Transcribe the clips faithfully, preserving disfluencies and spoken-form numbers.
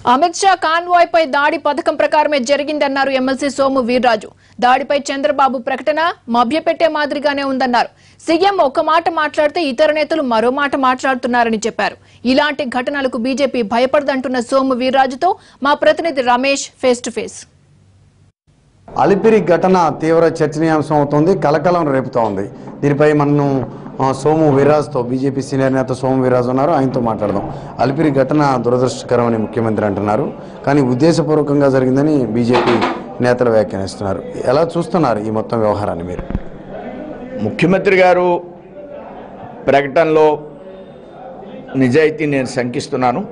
Amit Shah convoy పై దాడి పథకం ప్రకారమే జరిగిందన్నారు ఎమ్మెల్సీ సోము వీర్రాజు. దాడిపై చంద్రబాబు ప్రకటన మభ్యపెట్టే మాదిరిగానే ఉందన్నారు. సీఎం ఒక మాట మాట్లాడితే ఇతర నేతలు మరో మాట మాట్లాడుతున్నారని చెప్పారు. ఇలాంటి ఘటనలకు బీజేపీ భయపడదంటున్న సోము వీర్రాజుతో మా ప్రతినిధి Ramesh face to face. Alipiri ఘటన తీవ్ర చర్చనీయాంశం అవుతోంది, కలకలం రేపుతోంది. దీనిపై మనం సోము వీర్రాజుతో బీజేపీ సీనియర్ నేత సోము వీర్రాజు ఉన్నారు, ఆయనతో మాట్లాడదాం. అలిపిరి ఘటన దురదృష్టకరమని ముఖ్యమంత్రి అంటున్నారు, కానీ ఉద్దేశపూర్వకంగా జరిగిందని బీజేపీ నేతలు వ్యాఖ్యానిస్తున్నారు. ఎలా చూస్తున్నారు ఈ మొత్తం వ్యవహారాన్ని మీరు? ముఖ్యమంత్రి గారు ప్రకటనలో నిజాయితీ నేను శంకిస్తున్నాను.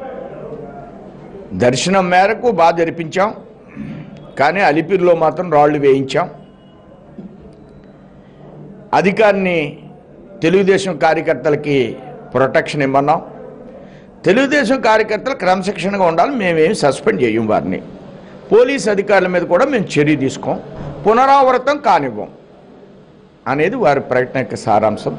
దర్శనం మేరకు బాగా జరిపించాం, కానీ అలిపిరిలో మాత్రం రాళ్లు వేయించాం. అధికారిని తెలుగుదేశం కార్యకర్తలకి ప్రొటెక్షన్ ఇమ్మన్నాం. తెలుగుదేశం కార్యకర్తలు క్రమశిక్షణగా ఉండాలి, మేమేమి సస్పెండ్ చేయం వారిని. పోలీస్ అధికారుల మీద కూడా మేము చర్య తీసుకోం, పునరావృతం కానివ్వం అనేది వారి ప్రకటన యొక్క సారాంశం.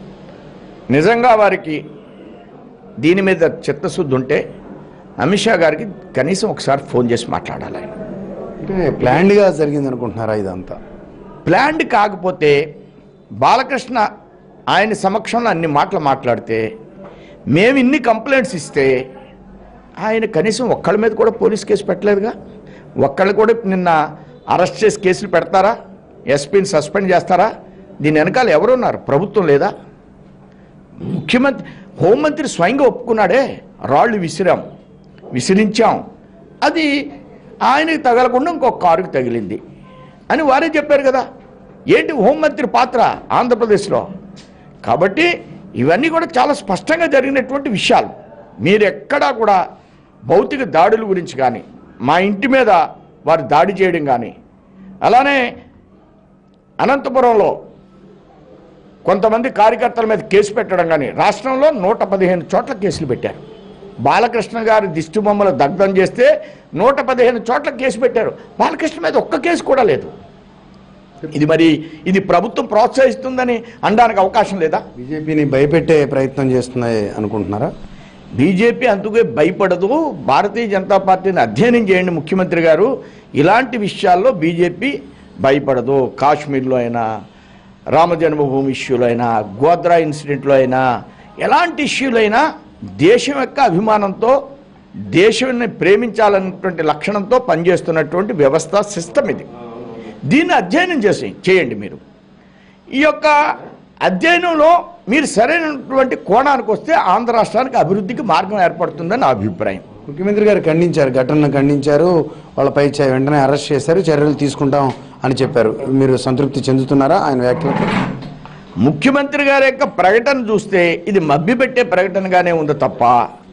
నిజంగా వారికి దీని మీద చిత్తశుద్ధి ఉంటే అమిత్ షా గారికి కనీసం ఒకసారి ఫోన్ చేసి మాట్లాడాలి. ఆయన అంటే ప్లాన్డ్గా జరిగింది అనుకుంటున్నారా? ఇదంతా ప్లాన్డ్ కాకపోతే బాలకృష్ణ ఆయన సమక్షంలో అన్ని మాటలు మాట్లాడితే, మేము ఇన్ని కంప్లైంట్స్ ఇస్తే ఆయన కనీసం ఒక్కళ్ళ మీద కూడా పోలీస్ కేసు పెట్టలేదుగా. ఒక్కళ్ళు కూడా నిన్న అరెస్ట్ చేసి కేసులు పెడతారా? ఎస్పీని సస్పెండ్ చేస్తారా? దీని వెనకాల ఎవరున్నారు? ప్రభుత్వం లేదా? ముఖ్యమంత్రి హోంమంత్రి స్వయంగా ఒప్పుకున్నాడే, రాళ్ళు విసిరాం, విసిరించాం, అది ఆయనకి తగలకుండా ఇంకొక కారుకి తగిలింది అని వారే చెప్పారు కదా. ఏంటి హోంమంత్రి పాత్ర ఆంధ్రప్రదేశ్లో? కాబట్టి ఇవన్నీ కూడా చాలా స్పష్టంగా జరిగినటువంటి విషయాలు. మీరు ఎక్కడా కూడా భౌతిక దాడుల గురించి కానీ, మా ఇంటి మీద వారు దాడి చేయడం కానీ, అలానే అనంతపురంలో కొంతమంది కార్యకర్తల మీద కేసు పెట్టడం కానీ, రాష్ట్రంలో నూట పదిహేను చోట్ల కేసులు పెట్టారు. బాలకృష్ణ గారి దిష్టి బొమ్మలు దగ్ధం చేస్తే నూట పదిహేను చోట్ల కేసు పెట్టారు. బాలకృష్ణ మీద ఒక్క కేసు కూడా లేదు. ఇది మరి ఇది ప్రభుత్వం ప్రోత్సహిస్తుందని అనడానికి అవకాశం లేదా? బీజేపీని భయపెట్టే ప్రయత్నం చేస్తున్నాయి అనుకుంటున్నారా? బీజేపీ అందుకే భయపడదు. భారతీయ జనతా పార్టీని అధ్యయనం చేయండి ముఖ్యమంత్రి గారు. ఇలాంటి విషయాల్లో బీజేపీ భయపడదు. కాశ్మీర్లో అయినా, రామ జన్మభూమి ఇష్యూలో అయినా, గోద్రా ఇన్సిడెంట్లో అయినా, ఎలాంటి ఇష్యూలు అయినా దేశం యొక్క అభిమానంతో, దేశాన్ని ప్రేమించాలన్నటువంటి లక్షణంతో పనిచేస్తున్నటువంటి వ్యవస్థ, సిస్టమ్ ఇది. దీన్ని అధ్యయనం చేసి చేయండి మీరు. ఈ యొక్క అధ్యయనంలో మీరు సరైనటువంటి కోణానికి వస్తే ఆంధ్ర రాష్ట్రానికి అభివృద్ధికి మార్గం ఏర్పడుతుందని నా అభిప్రాయం. ముఖ్యమంత్రి గారు ఖండించారు, ఘటనను ఖండించారు, వాళ్ళపై వెంటనే అరెస్ట్ చేశారు, చర్యలు తీసుకుంటాం అని చెప్పారు. మీరు సంతృప్తి చెందుతున్నారా ఆయన వ్యాఖ్యలకు? ముఖ్యమంత్రి గారి యొక్క ప్రకటన చూస్తే ఇది మభ్యపెట్టే ప్రకటనగానే ఉంది తప్ప,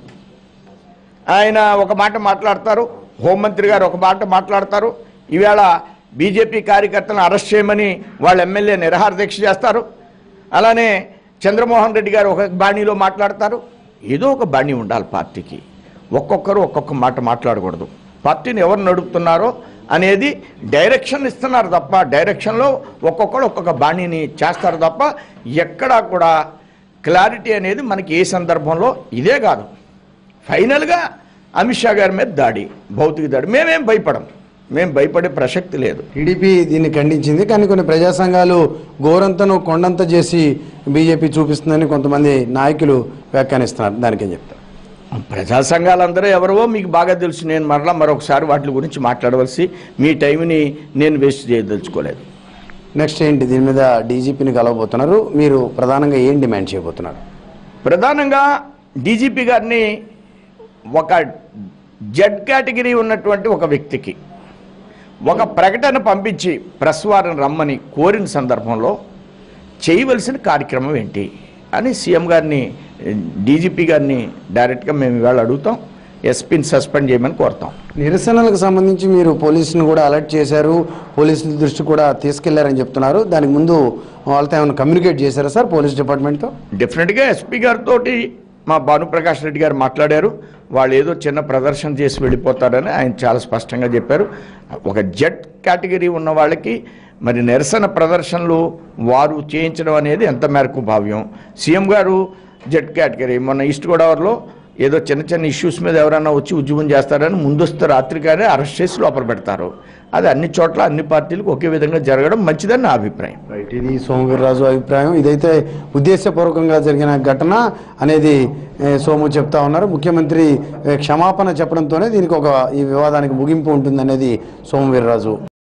ఆయన ఒక మాట మాట్లాడతారు, హోంమంత్రి గారు ఒక మాట మాట్లాడతారు, ఈవేళ బీజేపీ కార్యకర్తలను అరెస్ట్ చేయమని వాళ్ళ ఎమ్మెల్యే నిరాహార దీక్ష చేస్తారు, అలానే చంద్రమోహన్ రెడ్డి గారు ఒక బాణీలో మాట్లాడతారు. ఏదో ఒక బాణీ ఉండాలి పార్టీకి. ఒక్కొక్కరు ఒక్కొక్క మాట మాట్లాడకూడదు. పార్టీని ఎవరు నడుపుతున్నారో అనేది డైరెక్షన్ ఇస్తున్నారు తప్ప, డైరెక్షన్లో ఒక్కొక్కరు ఒక్కొక్క బాణీని చేస్తారు తప్ప, ఎక్కడా కూడా క్లారిటీ అనేది మనకి ఏ సందర్భంలో ఇదే కాదు. ఫైనల్గా అమిత్ షా గారి మీద దాడి, భౌతిక దాడి, మేమేం భయపడం, మేము భయపడే ప్రసక్తి లేదు. టీడీపీ దీన్ని ఖండించింది, కానీ కొన్ని ప్రజా సంఘాలు గోరంతను కొండంత చేసి బీజేపీ చూపిస్తుందని కొంతమంది నాయకులు వ్యాఖ్యానిస్తున్నారు. దానికేం చెప్తారు? ప్రజా సంఘాలందరూ ఎవరో మీకు బాగా తెలుసు. నేను మరలా మరొకసారి వాటి గురించి మాట్లాడవలసి మీ టైంని నేను వేస్ట్ చేయదలుచుకోలేదు. నెక్స్ట్ ఏంటి? దీని మీద డీజీపీని కలవబోతున్నారు, మీరు ప్రధానంగా ఏం డిమాండ్ చేయబోతున్నారు? ప్రధానంగా డీజీపీ గారిని ఒక జెడ్ కేటగిరీ ఉన్నటువంటి ఒక వ్యక్తికి ఒక ప్రకటన పంపించి ప్రెస్ వారిని రమ్మని కోరిన సందర్భంలో చేయవలసిన కార్యక్రమం ఏంటి అని సీఎం గారిని, డీజీపీ గారిని డైరెక్ట్గా మేము ఇవాళ అడుగుతాం. ఎస్పీని సస్పెండ్ చేయమని కోరుతాం. నిరసనలకు సంబంధించి మీరు పోలీసును కూడా అలర్ట్ చేశారు, పోలీసుల దృష్టి కూడా తీసుకెళ్లారని చెప్తున్నారు. దానికి ముందు వాళ్ళతో ఏమైనా కమ్యూనికేట్ చేశారా సార్ పోలీస్ డిపార్ట్మెంట్తో? డెఫినెట్గా ఎస్పీ గారితో మా భానుప్రకాష్ రెడ్డి గారు మాట్లాడారు. వాళ్ళు ఏదో చిన్న ప్రదర్శన చేసి వెళ్ళిపోతారని ఆయన చాలా స్పష్టంగా చెప్పారు. ఒక జెడ్ కేటగిరీ ఉన్న వాళ్ళకి మరి నిరసన ప్రదర్శనలు వారు చేయించడం అనేది ఎంత మేరకు భావ్యం? సీఎం గారు జెడ్ కేటగిరీ మొన్న ఈస్ట్ గోదావరిలో ఏదో చిన్న చిన్న ఇష్యూస్ మీద ఎవరైనా వచ్చి ఉద్యమం చేస్తారని ముందస్తు రాత్రిగానే అరెస్ట్ చేసి లోపల పెడతారు. అది అన్ని చోట్ల అన్ని పార్టీలకు ఒకే విధంగా జరగడం మంచిదని నా అభిప్రాయం. రైట్, ఇది సోము వీర్రాజు అభిప్రాయం. ఇదైతే ఉద్దేశపూర్వకంగా జరిగిన ఘటన అనేది సోము చెప్తా ఉన్నారు. ముఖ్యమంత్రి క్షమాపణ చెప్పడంతోనే దీనికి ఒక ఈ వివాదానికి ముగింపు ఉంటుందనేది సోము వీర్రాజు.